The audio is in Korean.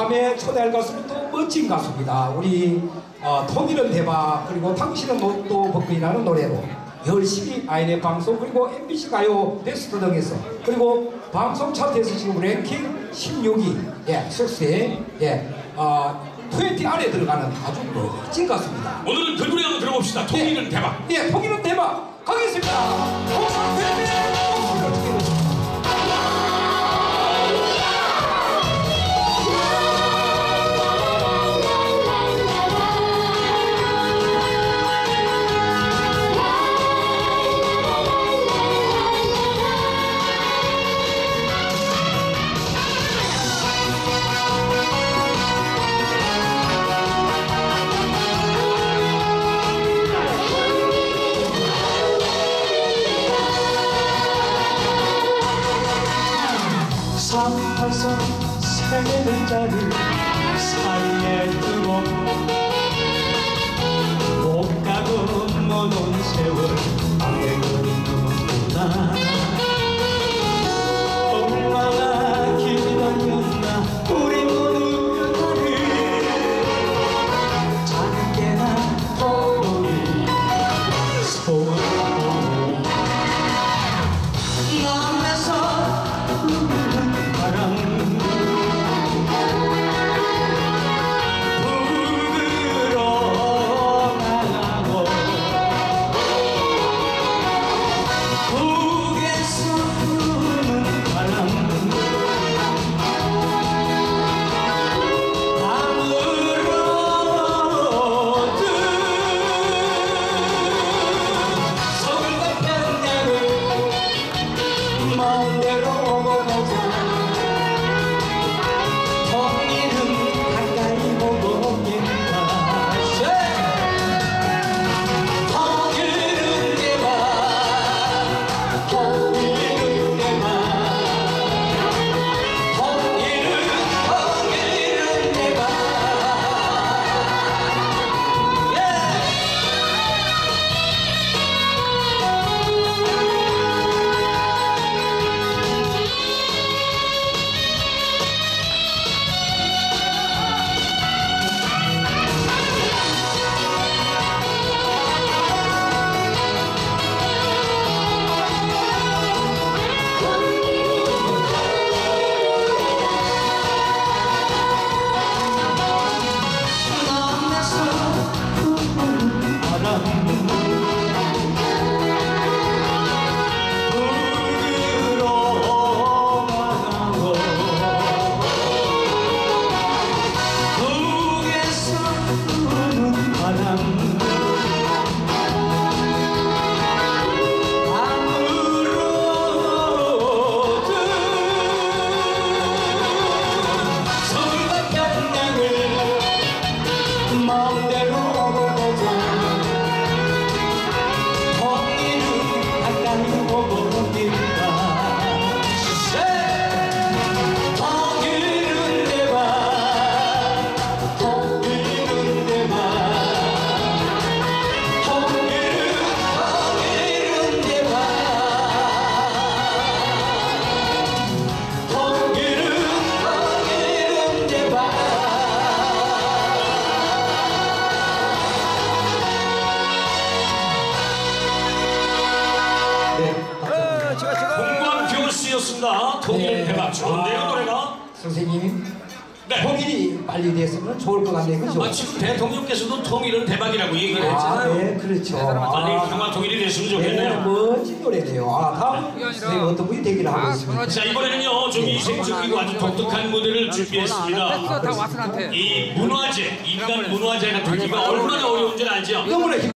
다음에 초대할 가수는 또 멋진 가수입니다. 우리 통일은 대박, 그리고 당신은 또 벚꽃이라는 노래로 열심히 아이네 방송, 그리고 MBC 가요 베스트 등에서, 그리고 방송 차트에서 지금 랭킹 16위, 예, 석세, 예, 20 안에 들어가는 아주 멋진 가수입니다. 오늘은 그 노래 한번 들어봅시다. 통일은 대박. 예, 통일은 대박 가겠습니다. 삼팔선 세 글자를 사이에 두고 못 가고 머는 세월 내는 누구나 얼마나 기다렸나 우리 모두 그날을 작은 개나 보니 소원하고 남에서 바람 불어 나가고 북에서 부는 바람 아무로든 서울과 평양을 마음대로 마음대로 보자. 통일은 가까이 보고 있다. 통일은 대박, 통일은 대박, 통일은 대박, 통일은 대박. 공무원 교수였습니다. 통일은 대박. 좋은데요, 노래가? 선생님, 네. 통일이 빨리 됐으면 좋을 것 같네요. 그죠? 지금 대통령께서도 통일은 대박이라고 얘기를 아, 했잖아요. 네, 그렇죠. 빨리 평화 통일이 됐으면 네, 좋겠네요. 멋진 노래네요. 다음 선생님 어떤 분이 되기를 하고 있습니다. 자, 이번에는요, 좀 이색적이고 아주 독특한 무대를 준비했습니다. 다 왓슨한테 이 문화재, 인간 문화재가 되기가 얼마나 어려운지 알죠? 너무나